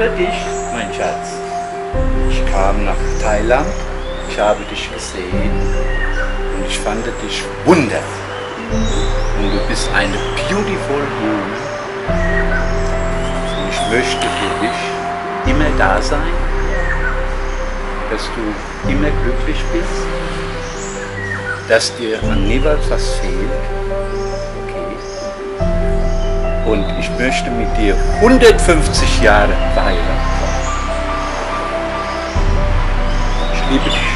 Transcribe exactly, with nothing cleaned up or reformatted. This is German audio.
dich, mein Schatz. Ich kam nach Thailand, ich habe dich gesehen und ich fand dich wunderbar. Und du bist eine beautiful woman. Und ich möchte für dich immer da sein, dass du immer glücklich bist, dass dir an niemals was fehlt. Okay. Und ich möchte mit dir hundertfünfzig Jahre verheiratet sein. Ich liebe dich.